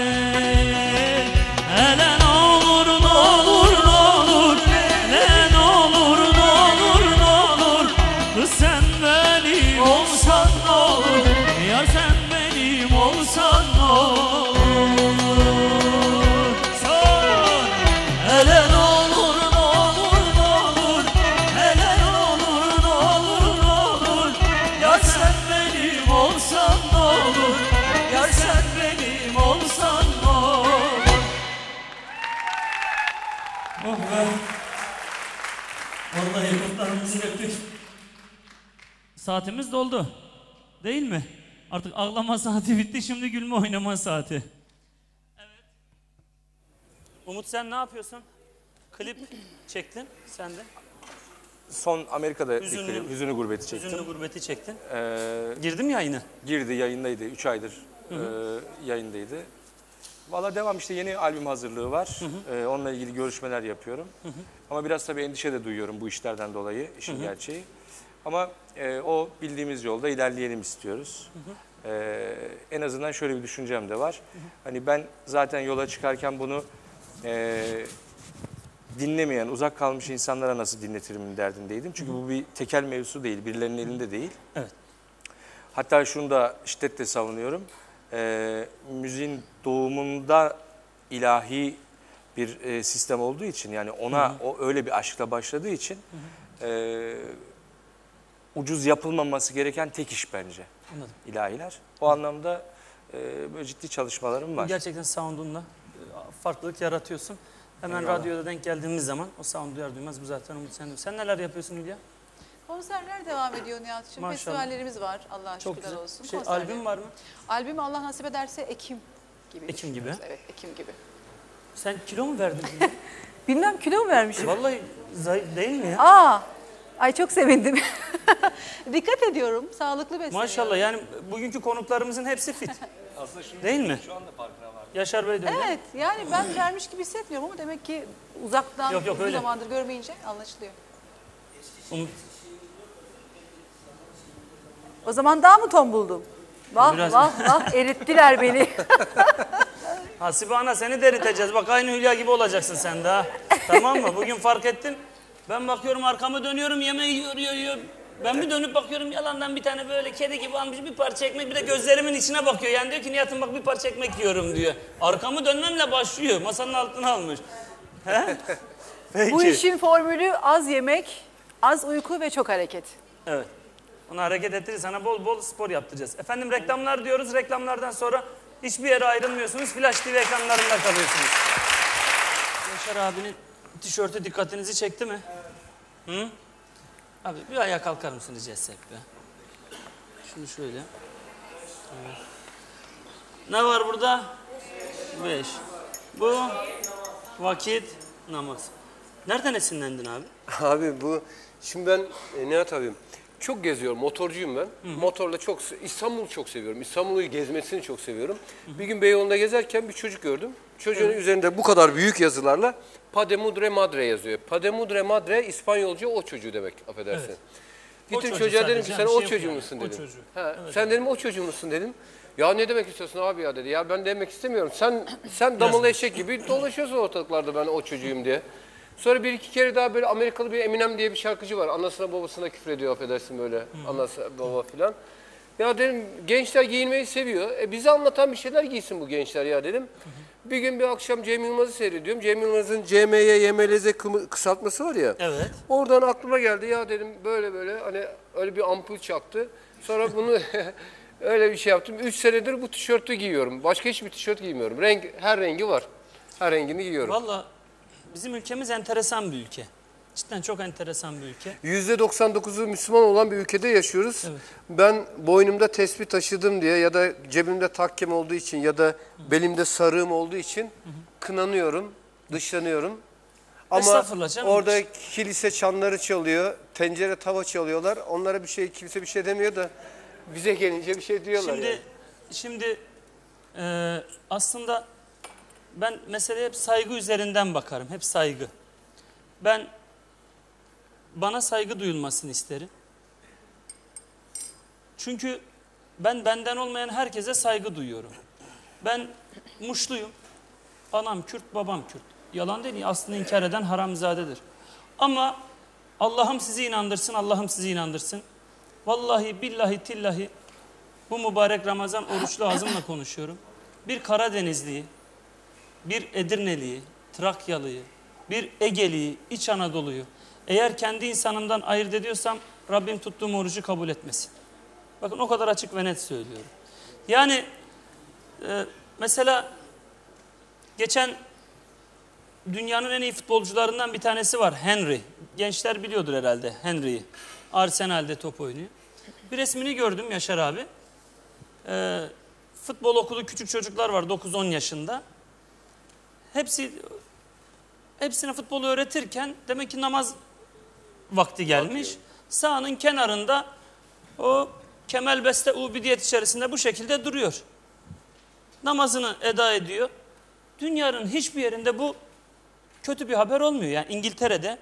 Hele ne olur ne olur ne olur, hele ne olur ne olur ne olur, kız sen benim olsan ne olur, yar sen benim olsan ne olur. Sor. Hele ne olur ne olur ne olur, hele ne olur ne olur ne olur, yar sen benim olsan ne olur, yar sen benim olsan ne olur. Oh be. Vallahi kurtlarımızı döktük. Saatimiz doldu. Değil mi? Artık ağlama saati bitti. Şimdi gülme oynama saati. Evet. Umut sen ne yapıyorsun? Klip çektin sen de. Son Amerika'da Hüzünlü- bir klip, Hüzünlü Gurbeti çektim. Hüzünlü gurbeti çektin. Ee, Girdim yayına. girdi, yayındaydı. 3 aydır yayındaydı. Valla devam işte, yeni albüm hazırlığı var. Onunla ilgili görüşmeler yapıyorum. Ama biraz tabii endişe de duyuyorum bu işlerden dolayı, işin gerçeği. Ama o bildiğimiz yolda ilerleyelim istiyoruz. En azından şöyle bir düşüncem de var. Hani ben zaten yola çıkarken bunu dinlemeyen, uzak kalmış insanlara nasıl dinletirim derdindeydim. Çünkü bu bir tekel mevzusu değil, birilerinin elinde değil. Evet. Hatta şunu da şiddetle savunuyorum. Müziğin doğumunda ilahi bir sistem olduğu için, yani ona o öyle bir aşkla başladığı için ucuz yapılmaması gereken tek iş bence. Anladım. İlahiler. O anlamda böyle ciddi çalışmalarım var. Gerçekten sound'unla farklılık yaratıyorsun. Hemen radyoda denk geldiğimiz zaman o sound duyar duymaz bu zaten Umut sen. Sen neler yapıyorsun Hülya? Konserler devam ediyor Nihat'cığım. Maşallah. Festivallerimiz var. Allah'a Çok şükürler güzel. olsun. Şey, Konserler. albüm var mı? Albüm Allah nasip ederse Ekim gibi. Ekim gibi. Evet, Ekim gibi. Sen kilo mu verdin Hülya? Bilmem kilo mu vermişim? Vallahi zayıf değil mi ya? Aa, ay çok sevindim. Dikkat ediyorum, sağlıklı besleniyorum. Maşallah, yani bugünkü konuklarımızın hepsi fit. Değil mi? Şu anda farkına var. Yaşar Bey de öyle. Evet, yani ben vermiş gibi hissetmiyorum ama demek ki uzaktan Yok, uzun öyle. zamandır görmeyince anlaşılıyor. Umut, O zaman daha mı tombuldum? Vah Biraz- vah vah erittiler beni. Hasibe ana seni deriteceğiz. Bak aynı Hülya gibi olacaksın sen de ha. Tamam mı? Bugün fark ettim. Ben bakıyorum arkamı dönüyorum, yemeği yiyor. Ben bir dönüp bakıyorum, yalandan bir tane böyle kedi gibi almış bir parça ekmek, bir de gözlerimin içine bakıyor. Yani diyor ki Nihat'ım bak bir parça ekmek yiyorum diyor. Arkamı dönmemle başlıyor. Masanın altına almış. He? Peki. Bu işin formülü az yemek, az uyku ve çok hareket. Evet. Onu hareket ettirir, sana bol bol spor yaptıracağız. Efendim reklamlar diyoruz. Reklamlardan sonra Hiçbir yere ayrılmıyorsunuz. Flash TV ekranlarında kalıyorsunuz. Yaşar abinin tişörtü dikkatinizi çekti mi? Hı? Abi bir ayağa kalkar mısın rica etsek be? Şunu şöyle. Evet. Ne var burada? 5. Bu vakit namaz. Nereden esinlendin abi? Abi bu, şimdi ben Nihat abim çok geziyorum, motorcuyum ben. Motorla İstanbul'u çok seviyorum. İstanbul'u gezmesini çok seviyorum. Bir gün Beyoğlu'nda gezerken bir çocuk gördüm. Çocuğun üzerinde bu kadar büyük yazılarla Pademudre Madre yazıyor. Pademudre Madre İspanyolca o çocuğu demek, affedersin. Evet. Gittim O çocuğa dedim ki sadece, sen bir o şey çocuğu yok musun yani. dedim. O çocuğu. Ha, Evet, sen dedim o çocuğu musun dedim. Ya ne demek istiyorsun abi ya dedi. Ya ben demek istemiyorum. Sen damalı eşek gibi dolaşıyorsun ortalıklarda ben o çocuğum diye. Sonra bir iki kere daha böyle Amerikalı bir Eminem diye bir şarkıcı var. Anasına babasına küfür ediyor, affedersin böyle. Anası baba filan. Ya dedim gençler giyinmeyi seviyor. Bize anlatan bir şeyler giysin bu gençler ya dedim. Bir gün bir akşam Cem Yılmaz'ı seyrediyorum. Cem Yılmaz'ın CMY, YMLZ kısaltması var ya. Evet. Oradan aklıma geldi ya dedim böyle hani öyle bir ampul çaktı. Sonra bunu öyle bir şey yaptım. 3 senedir bu tişörtü giyiyorum. Başka hiçbir tişört giymiyorum. Her rengi var. Her rengini giyiyorum. Valla bizim ülkemiz enteresan bir ülke. Cidden çok enteresan bir ülke. %99'u Müslüman olan bir ülkede yaşıyoruz. Evet. Ben boynumda tesbih taşıdım diye ya da cebimde takkem olduğu için ya da belimde sarığım olduğu için kınanıyorum, dışlanıyorum. Ama Estağfurullah canım. orada kilise çanları çalıyor, tencere tava çalıyorlar. Onlara kimse bir şey demiyor da bize gelince bir şey diyorlar. Şimdi aslında ben meseleye hep saygı üzerinden bakarım. Hep saygı. Bana saygı duyulmasını isterim. Çünkü ben benden olmayan herkese saygı duyuyorum. Ben Muşluyum. Anam Kürt, babam Kürt. Yalan değil, aslında inkar eden haramzadedir. Ama Allah'ım sizi inandırsın, Allah'ım sizi inandırsın. Vallahi, billahi, tillahi bu mübarek Ramazan oruçlu ağzımla konuşuyorum. Bir Karadenizliyi, bir Edirneliyi, Trakyalıyı, bir Egeliyi, İç Anadolu'yu eğer kendi insanımdan ayırt ediyorsam Rabbim tuttuğum orucu kabul etmesin. Bakın o kadar açık ve net söylüyorum. Yani mesela geçen dünyanın en iyi futbolcularından bir tanesi var, Henry. Gençler biliyordur herhalde Henry'yi. Arsenal'de top oynuyor. Bir resmini gördüm Yaşar abi. Futbol okulu küçük çocuklar var 9-10 yaşında. Hepsine futbolu öğretirken demek ki namaz vakti gelmiş. Sahanın kenarında o Kemel Beste Ubidiyet içerisinde bu şekilde duruyor. Namazını eda ediyor. Dünyanın hiçbir yerinde bu kötü bir haber olmuyor. Yani İngiltere'de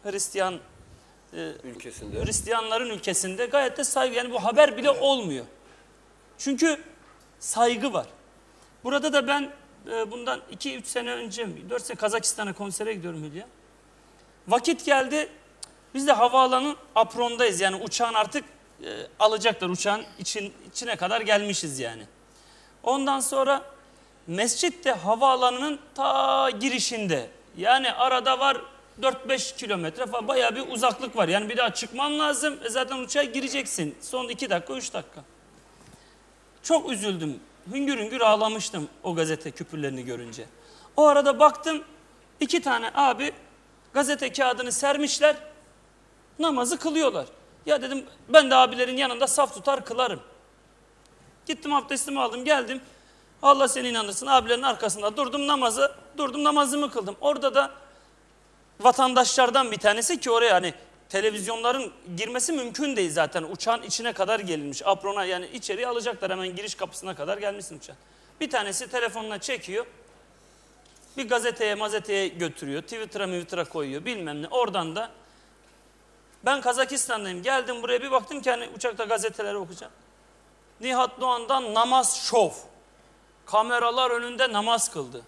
Hristiyanların ülkesinde gayet de saygı, yani bu haber bile olmuyor. Çünkü saygı var. Burada da ben bundan 2-3 sene önce, 4 sene Kazakistan'a konsere gidiyorum Hülya. Vakit geldi, biz de havaalanının aprondayız. Yani uçağın artık alacaklar, uçağın içine kadar gelmişiz yani. Ondan sonra mescit de havaalanının ta girişinde. Yani arada var 4-5 kilometre falan, bayağı bir uzaklık var. Yani bir daha çıkman lazım. Zaten uçağa gireceksin. Son 2 dakika, 3 dakika. Çok üzüldüm. Hüngür hüngür ağlamıştım o gazete küpürlerini görünce. O arada baktım 2 tane abi gazete kağıdını sermişler. Namazı kılıyorlar. Ya dedim ben de abilerin yanında saf tutar kılarım. Gittim abdestimi aldım geldim. Allah seni inandırsın, abilerin arkasında durdum namazımı kıldım. Orada da vatandaşlardan bir tanesi ki oraya hani televizyonların girmesi mümkün değil zaten. Uçağın içine kadar gelinmiş. Aprona yani içeriye alacaklar, hemen giriş kapısına kadar gelmişsin uçağın. Bir tanesi telefonla çekiyor. Bir gazeteye götürüyor. Twitter'a koyuyor bilmem ne. Oradan da ben Kazakistan'dayım. Geldim buraya bir baktım ki hani uçakta gazeteleri okuyacağım. Nihat Doğan'dan namaz şov. Kameralar önünde namaz kıldı.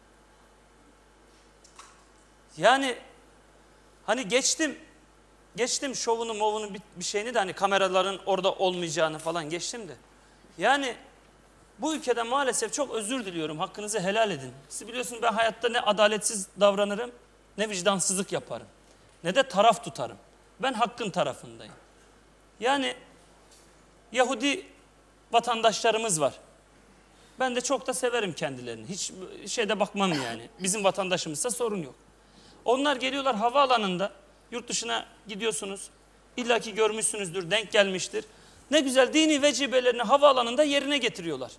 Yani hani geçtim şovunu bir şeyini de hani kameraların orada olmayacağını falan geçtim de. Yani bu ülkede maalesef çok özür diliyorum. Hakkınızı helal edin. Siz biliyorsunuz ben hayatta ne adaletsiz davranırım, ne vicdansızlık yaparım, ne de taraf tutarım. Ben hakkın tarafındayım. Yani Yahudi vatandaşlarımız var. Ben de çok da severim kendilerini. Hiç şeyde bakmam yani. Bizim vatandaşımızsa sorun yok. Onlar geliyorlar havaalanında, yurt dışına gidiyorsunuz. İlla ki görmüşsünüzdür, denk gelmiştir. Ne güzel dini vecibelerini havaalanında yerine getiriyorlar.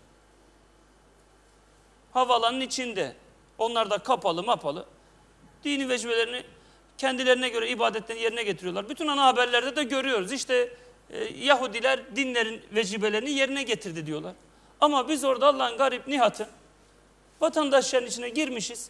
Havaalanının içinde. Onlar da kapalı mapalı. Dini vecibelerini kendilerine göre ibadetlerini yerine getiriyorlar. Bütün ana haberlerde de görüyoruz. İşte Yahudiler dinlerin vecibelerini yerine getirdi diyorlar. Ama biz orada Allah'ın garip nihatı vatandaşların içine girmişiz.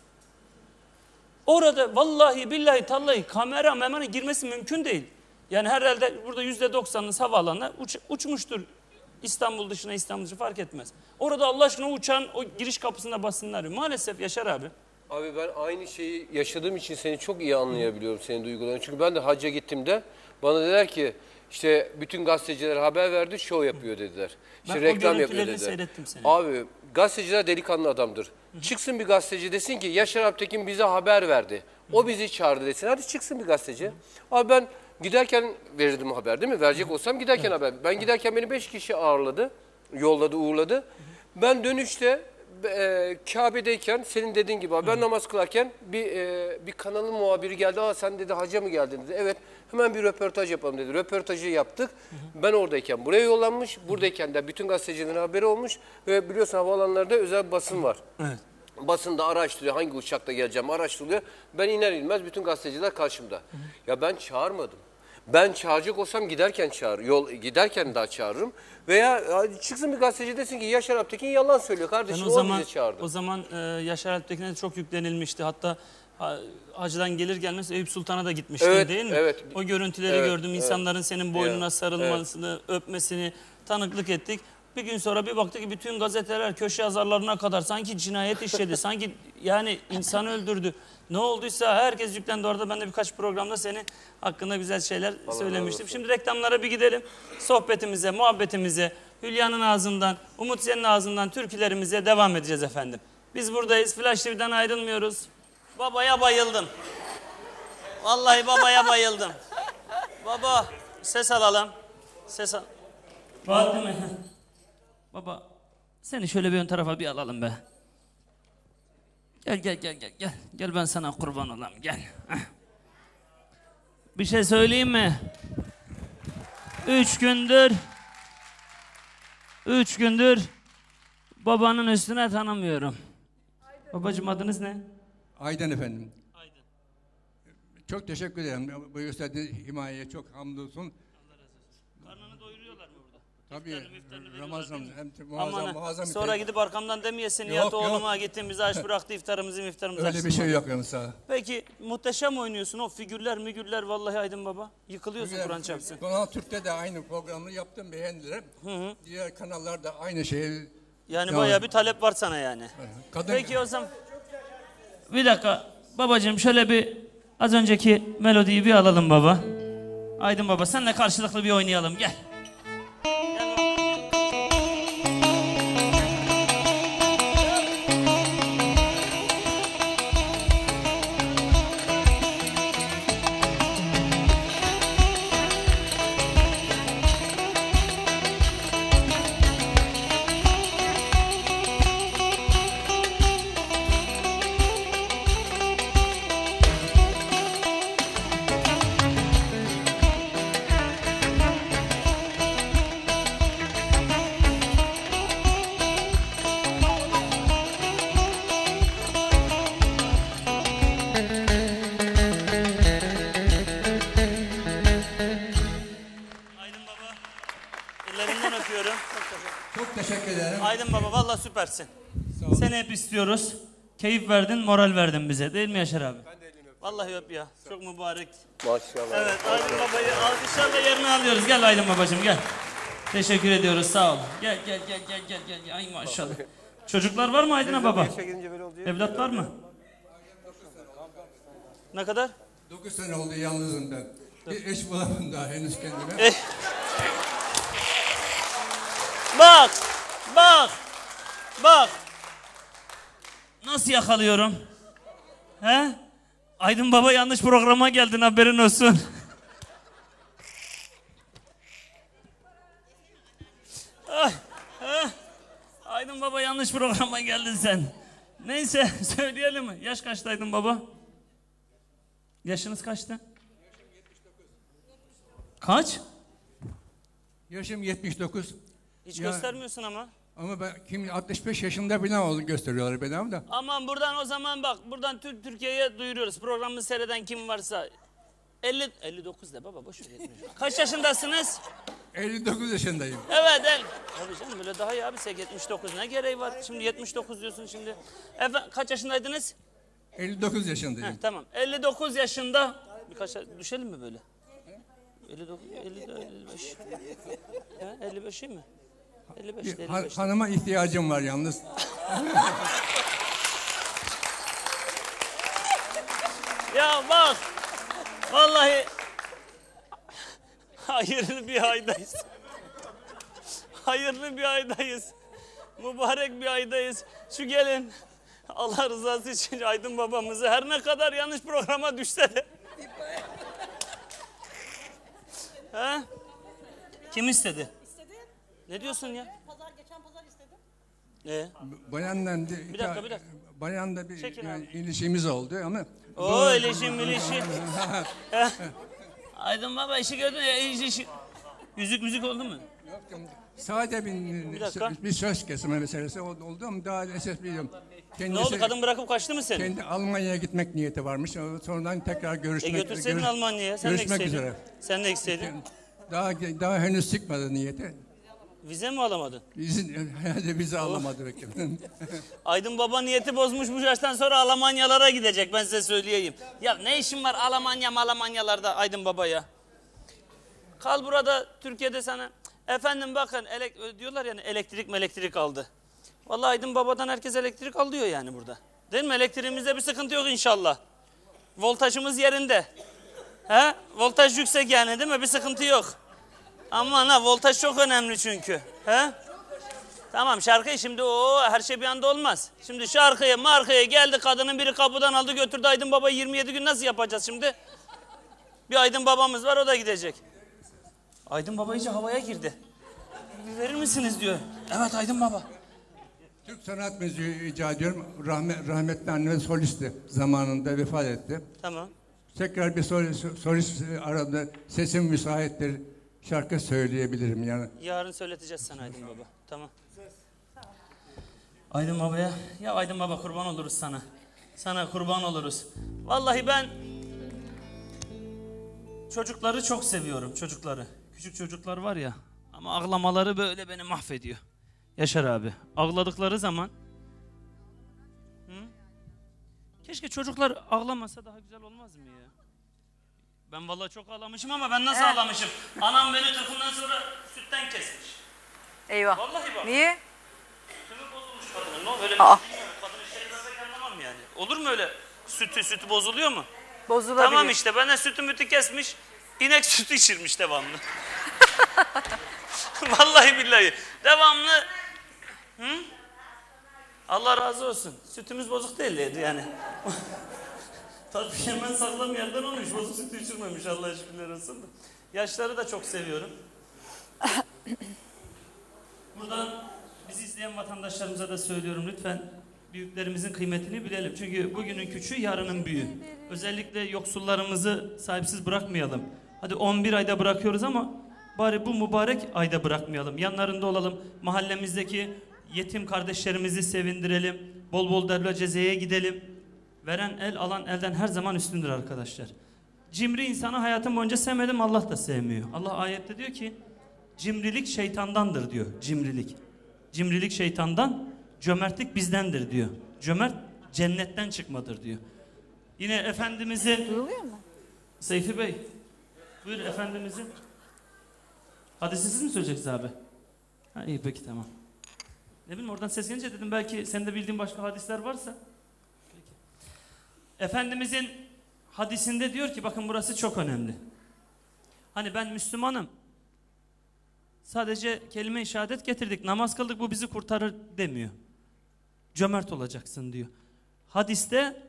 Orada vallahi billahi tallahi kamera girmesi mümkün değil. Yani herhalde burada %90'ınız havaalanına uçmuştur. İstanbul dışına İstanbul dışı fark etmez. Orada Allah aşkına uçan o giriş kapısına basınlar. Maalesef Yaşar abi. Abi ben aynı şeyi yaşadığım için seni çok iyi anlayabiliyorum, senin duygularını. Çünkü ben de hacca gittiğimde bana dediler ki işte bütün gazeteciler haber verdi, şov yapıyor dediler. İşte Ben reklam o yapıyor görüntülerini dediler. seyrettim seni. Abi gazeteciler delikanlı adamdır. Çıksın bir gazeteci desin ki Yaşar Alptekin bize haber verdi. O bizi çağırdı desin. Hadi çıksın bir gazeteci. Abi ben giderken verirdim haber değil mi? Verecek olsam giderken haber. Ben giderken beni 5 kişi ağırladı. Yolladı, uğurladı. Ben dönüşte Kabe'deyken senin dediğin gibi abi, ben namaz kılarken bir kanalın muhabiri geldi. Aa sen dedi hacca mı geldin dedi. Evet hemen bir röportaj yapalım dedi. Röportajı yaptık. Ben oradayken buraya yollanmış. Buradayken de bütün gazetecilerin haberi olmuş. Ve biliyorsun havaalanlarda özel basın var. Evet. Basında araştırıyor, hangi uçakta geleceğim araştırılıyor. Ben iner inmez bütün gazeteciler karşımda. Ya ben çağırmadım. Ben çağıracak olsam giderken giderken daha çağırırım. Veya çıksın bir gazeteci desin ki Yaşar Alptekin yalan söylüyor kardeşim, o bizi çağırdı. O zaman Yaşar Alptekin'e de çok yüklenilmişti. Hatta hacıdan gelir gelmez Eyüp Sultan'a da gitmiştin Evet, değil mi? evet. O görüntüleri Evet, gördüm. İnsanların senin boynuna sarılmasını, öpmesini tanıklık ettik. Bir gün sonra bir baktık ki bütün gazeteler köşe yazarlarına kadar sanki cinayet işledi. Sanki yani insan öldürdü. Ne olduysa herkes yüklendi orada. Ben de birkaç programda senin hakkında güzel şeyler söylemiştim. Şimdi reklamlara bir gidelim. Sohbetimize, muhabbetimize, Hülya'nın ağzından, Umut senin ağzından türkülerimize devam edeceğiz efendim. Biz buradayız. Flash TV'den ayrılmıyoruz. Babaya bayıldım. Vallahi babaya bayıldım. Baba ses alalım. Ses al. Var değil mi? Baba seni şöyle bir ön tarafa bir alalım be. Gel. Gel ben sana kurban olayım gel. Bir şey söyleyeyim mi? 3 gündür babanın üstüne tanımıyorum. Babacığım adınız ne? Aydın efendim. Aydın. Çok teşekkür ederim. Bu gösterdiğiniz himayeye çok hamdolsun. Karnını doyuruyorlar mı burada? Tabii Ramazan hem Aman muazzam bir sonra gidip arkamdan demeyesin Nihat oğluma gittim bizi aç bıraktı iftarımızı öyle açsın. bir şey yok yoksa. Peki muhteşem oynuyorsun o figürler vallahi Aydın baba. Yıkılıyorsun Kur'an çarpsın. Kanal Türk'te de aynı programı yaptım, beğendiler. Diğer kanallarda aynı şeyi. Yani bayağı bir talep var sana yani. Kadın... Peki o zaman bir dakika babacığım şöyle bir az önceki melodiyi bir alalım baba. Aydın baba senle karşılıklı bir oynayalım gel. Çok teşekkür ederim. Aydın baba vallahi süpersin. Seni hep istiyoruz. Keyif verdin, moral verdin bize. Değil mi Yaşar abi? Ben de elini öpüyorum. Vallahi öp ya. Çok mübarek. Maşallah. Evet Aydın babayı alkışlarla yerine alıyoruz. Gel Aydın babacığım gel. Teşekkür ediyoruz sağ ol. Gel. Ay maşallah. Çocuklar var mı Aydın'a baba? Evlat var mı? Ne kadar? 9 sene oldu yalnızım ben. Bir eş bulamadım daha henüz kendime. Bak. Nasıl yakalıyorum? He? Aydın baba yanlış programa geldin haberin olsun. Aydın Aydın baba yanlış programa geldin sen. Neyse söyleyelim mi? Yaş kaçtaydın baba? Yaşınız kaçtı? Kaç? Yaşım 79. Hiç Ya- göstermiyorsun ama. Ama ben 65 yaşında bile oldu gösteriyorlar beni ama da. Aman buradan o zaman bak buradan Türkiye'ye duyuruyoruz. Programı seyreden kim varsa 59 de baba boş ver. 70. Kaç yaşındasınız? 59 yaşındayım. Evet Tabii canım böyle daha iyi abi 79 ne gereği var? Şimdi 79 diyorsun şimdi. Kaç yaşındaydınız? 59 yaşındayım. Tamam 59 yaşında birkaç düşelim mi böyle? 59, 55. 55 mi? 55, 55. Hanıma ihtiyacım var yalnız. Ya bak vallahi hayırlı bir aydayız. Hayırlı bir aydayız. Mübarek bir aydayız. Şu gelin Allah rızası için Aydın babamızı her ne kadar yanlış programa düşse de. Ha? Kim istedi? İstedim. Ne diyorsun ya? Geçen pazar istedim. Bayanla Bir dakika. bayanla bir Çekin yani abi. ilişkimiz oldu ama O ilişim. Aydın baba işi gördün ya işi. Yüzük oldu mu? sadece dakika. bir söz kesme meselesi oldu ama daha esas biliyorum. Ne oldu kadın bırakıp kaçtı mı seni? Kendi Almanya'ya gitmek niyeti varmış. Sonradan tekrar görüşmek Götürseydin Almanya'ya. Sen de görüşmek gitseydin. üzere. Sen de gitseydin. Daha henüz çıkmadı niyeti. Vize mi alamadın? Herhalde bizi alamadı bekledim. Aydın baba niyeti bozmuş bu yaştan sonra Almanyalara gidecek ben size söyleyeyim. Ya ne işin var Almanyalarda Aydın baba ya? Kal burada Türkiye'de sana. Efendim bakın diyorlar yani elektrik aldı. Vallahi Aydın babadan herkes elektrik alıyor yani burada. Değil mi? Elektriğimizde bir sıkıntı yok inşallah. Voltajımız yerinde. He? Voltaj yüksek yani değil mi? Bir sıkıntı yok. Aman ha voltaj çok önemli çünkü. He? Tamam şarkıyı şimdi her şey bir anda olmaz. Şimdi şarkıya geldi kadının biri kapıdan aldı götürdü Aydın Baba'yı 27 gün nasıl yapacağız şimdi? Bir Aydın babamız var o da gidecek. Aydın Baba iyice havaya girdi. Bir verir misiniz diyor. Evet Aydın Baba. Türk sanat müziği icra ediyorum. Rahmetli annemiz solisti. Zamanında vefat etti. Tamam. Tekrar bir solist aradı. Sesim müsaittir. Şarkı söyleyebilirim yani. Yarın söyleteceğiz sana Aydın Baba. Tamam. Aydın Baba'ya. Ya Aydın Baba kurban oluruz sana. Sana kurban oluruz. Vallahi ben çocukları çok seviyorum çocukları. Küçük çocuklar var ya ama ağlamaları böyle beni mahvediyor. Yaşar abi. Ağladıkları zaman keşke çocuklar ağlamasa daha güzel olmaz mı ya? Ben vallahi çok ağlamışım ama ben nasıl ağlamışım? Anam beni 40'ından sonra sütten kesmiş. Eyvah. Vallahi bak. Niye? Sütü bozulmuş kadının. Ne öyle Aa. kadın işleri ben anlamam yani. Olur mu öyle? Sütü bozuluyor mu? Bozulabilir. Tamam işte bana sütü kesmiş. İnek sütü içirmiş devamlı. Vallahi billahi. Devamlı. Allah razı olsun. Sütümüz bozuk değildi yani. Tabii hemen sağlam yerden olmuş. Bozuk sütü içirmemiş Allah'a şükürler olsun da. Yaşları da çok seviyorum. Buradan bizi izleyen vatandaşlarımıza da söylüyorum lütfen büyüklerimizin kıymetini bilelim. Çünkü bugünün küçüğü yarının büyüğü. Özellikle yoksullarımızı sahipsiz bırakmayalım. Hadi 11 ayda bırakıyoruz ama bari bu mübarek ayda bırakmayalım. Yanlarında olalım. Mahallemizdeki yetim kardeşlerimizi sevindirelim. Bol bol derla cezeye gidelim. Veren el alan elden her zaman üstündür arkadaşlar. Cimri insanı hayatım boyunca sevmedim Allah da sevmiyor. Allah ayette diyor ki cimrilik şeytandandır diyor. Cimrilik şeytandan, cömertlik bizdendir diyor. Cömert cennetten çıkmadır diyor. Yine Efendimiz'i... Duyuluyor mu? Seyfi Bey, buyur Efendimiz'i. Hadisi siz mi söyleyeceksiniz abi? Ha iyi peki tamam. Ne bileyim oradan ses gelince dedim belki senin de bildiğin başka hadisler varsa. Peki. Efendimizin hadisinde diyor ki bakın burası çok önemli. Hani ben Müslümanım. Sadece kelime-i şehadet getirdik, namaz kıldık bu bizi kurtarır demiyor. Cömert olacaksın diyor. Hadiste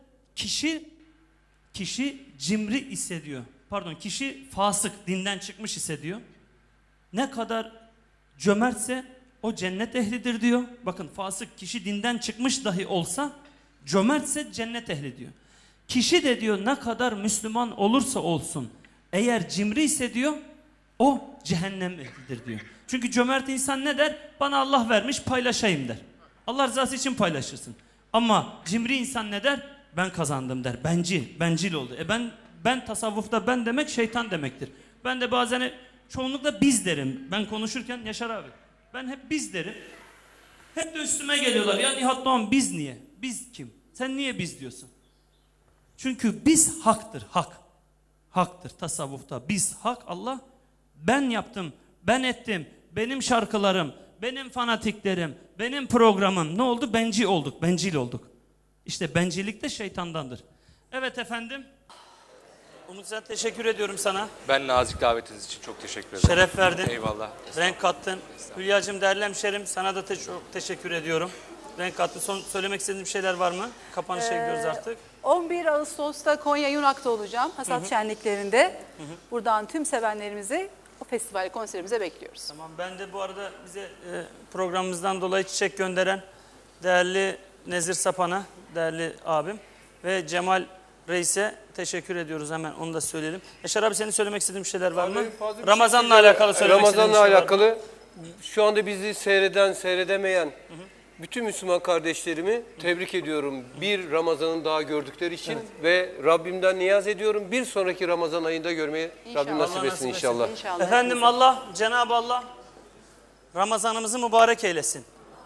kişi cimri ise diyor. Pardon kişi fasık, dinden çıkmış ise diyor. Ne kadar cömertse o cennet ehlidir diyor. Bakın fasık kişi dinden çıkmış dahi olsa cömertse cennet ehli diyor. Kişi de diyor ne kadar Müslüman olursa olsun eğer cimri ise diyor o cehennem ehlidir diyor. Çünkü cömert insan ne der? Bana Allah vermiş paylaşayım der. Allah rızası için paylaşırsın. Ama cimri insan ne der? Ben kazandım der. Bencil oldu. Ben tasavvufta ben demek şeytan demektir. Ben de bazen çoğunlukla biz derim. Ben konuşurken Yaşar abi. Ben hep biz derim. Hep de üstüme geliyorlar. Ya Nihat Doğan biz niye? Biz kim? Sen niye biz diyorsun? Çünkü biz haktır. Hak. Haktır tasavvufta. Biz hak Allah. Ben yaptım. Ben ettim. Benim şarkılarım. Benim fanatiklerim. Benim programım. Ne oldu? Bencil olduk. İşte bencillik de şeytandandır. Evet efendim. Umut sen teşekkür ediyorum sana. Ben nazik davetiniz için çok teşekkür ederim. Şeref verdin. Eyvallah. Renk kattın. Hülya'cığım değerli hemşerim sana da çok teşekkür ediyorum. Renk kattın. Son söylemek istediğin bir şeyler var mı? Kapanışa gidiyoruz artık. 11 Ağustos'ta Konya Yunak'ta olacağım. Hasat şenliklerinde. Buradan tüm sevenlerimizi o festival konserimize bekliyoruz. Tamam, ben de bu arada bize programımızdan dolayı çiçek gönderen değerli Nezir Sapan'a, değerli abim ve Cemal Reis'e teşekkür ediyoruz, hemen onu da söyleyelim. Yaşar abi senin söylemek istediğin şeyler var mı? Ramazan'la alakalı söylemek istediğin şeyler var mı? Ramazan'la alakalı şu anda bizi seyredemeyen bütün Müslüman kardeşlerimi tebrik ediyorum. Bir Ramazan'ın daha gördükleri için ve Rabbimden niyaz ediyorum. Bir sonraki Ramazan ayında görmeyi Rabbim nasip etsin inşallah. Efendim Allah, Cenab-ı Allah Ramazanımızı mübarek eylesin.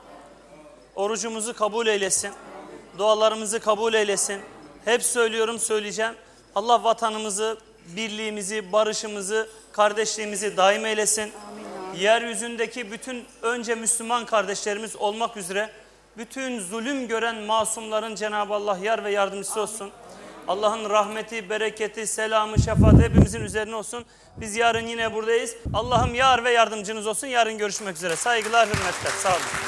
Orucumuzu kabul eylesin. Dualarımızı kabul eylesin. Hep söylüyorum, söyleyeceğim. Allah vatanımızı, birliğimizi, barışımızı, kardeşliğimizi daim eylesin. Amin. Yeryüzündeki bütün önce Müslüman kardeşlerimiz olmak üzere bütün zulüm gören masumların Cenab-ı Allah yar ve yardımcısı olsun. Allah'ın rahmeti, bereketi, selamı, şefaati hepimizin üzerine olsun. Biz yarın yine buradayız. Allah'ım yar ve yardımcınız olsun. Yarın görüşmek üzere. Saygılar, hürmetler. Sağ olun.